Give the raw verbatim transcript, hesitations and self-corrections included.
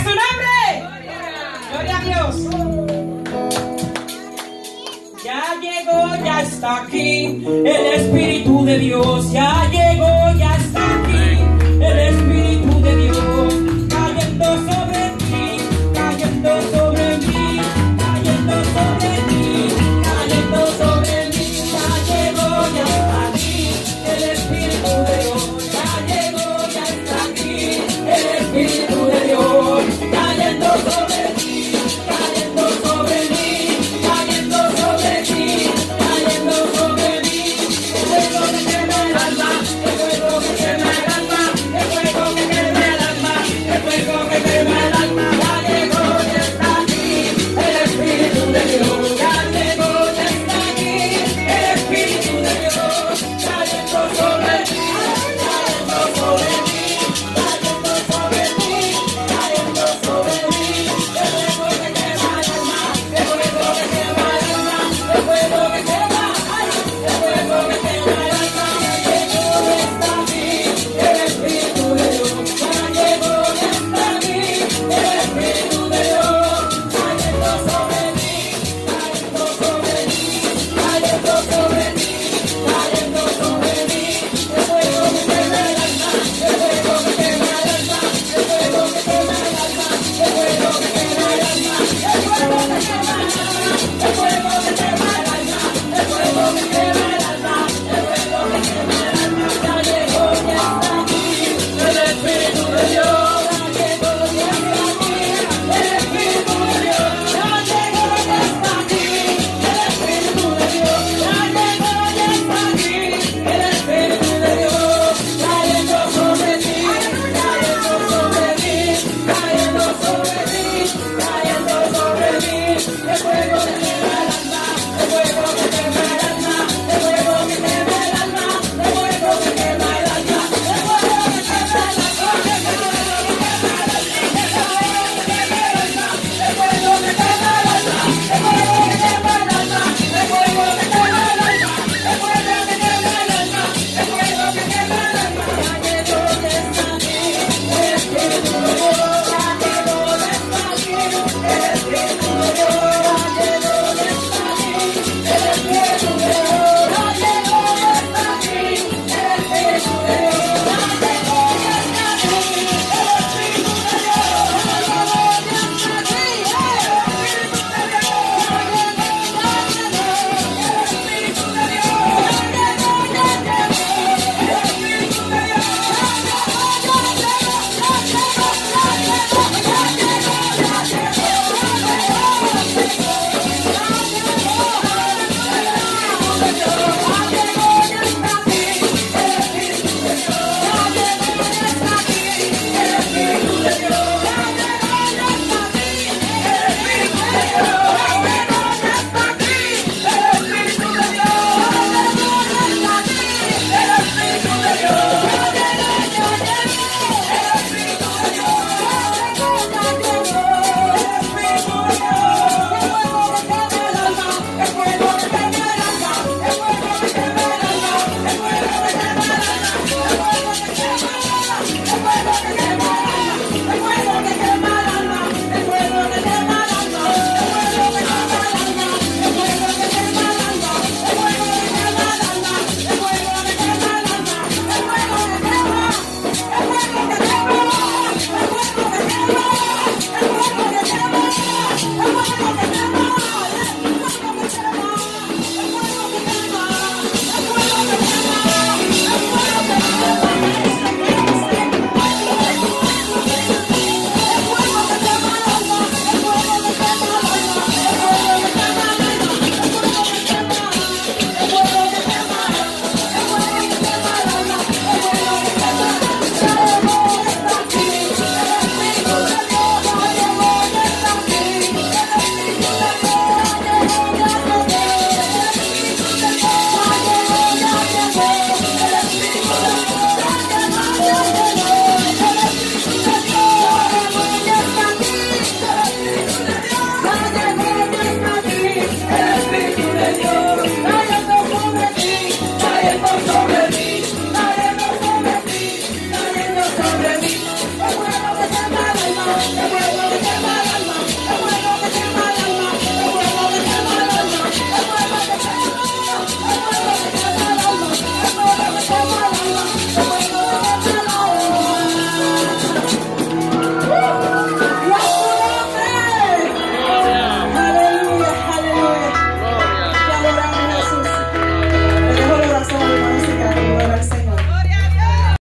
su nombre. Gloria a Dios. Ya llegó, ya está aquí. El Espíritu de Dios ya llegó, ya está aquí. El Espíritu de Dios cayendo sobre ti, cayendo sobre mí, cayendo sobre ti, cayendo sobre mí. Ya llegó, ya está aquí. El Espíritu de Dios ya llegó, ya está aquí. El Espíritu de Dios cayendo sobre ti, cayendo sobre mí, cayendo sobre ti, cayendo sobre mí. El fuego que quema el alma, el fuego que quema el alma, el fuego que quema el alma, el fuego que quema el alma. Ya llegó, ya está aquí. El Espíritu de Dios ya llegó, ya está aquí. El Espíritu de Dios cayendo sobre mí, cayendo sobre mí, cayendo sobre mí, cayendo sobre mí. El fuego que quema el alma, el fuego que quema el alma, el fuego que quema, ay, el fuego que quema el alma. Ya llegó, ya está aquí. El Espíritu de Dios ya llegó, ya está aquí. El Espíritu de Dios cayendo sobre mí, cayendo sobre mí, cayendo sobre mí, cayendo sobre mí. El fuego que quema el alma, el fuego que quema el alma, el fuego que quema el alma, el fuego que quema el alma, el fuego que quema el alma, el fuego que quema el alma, el fuego que quema el alma, el fuego que quema el alma. Ya llegó, ya está aquí. El Espíritu de Dios ya llegó, ya está aquí. El Espíritu de Dios ya llegó, ya está aquí. El Espíritu de Dios ya llegó, ya está aquí. El Espíritu de Dios cayendo sobre ti, cayendo sobre mí, cayendo sobre